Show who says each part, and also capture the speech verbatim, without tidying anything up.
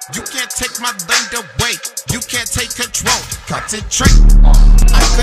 Speaker 1: You can't take my thunder away. You can't take control. Concentrate. I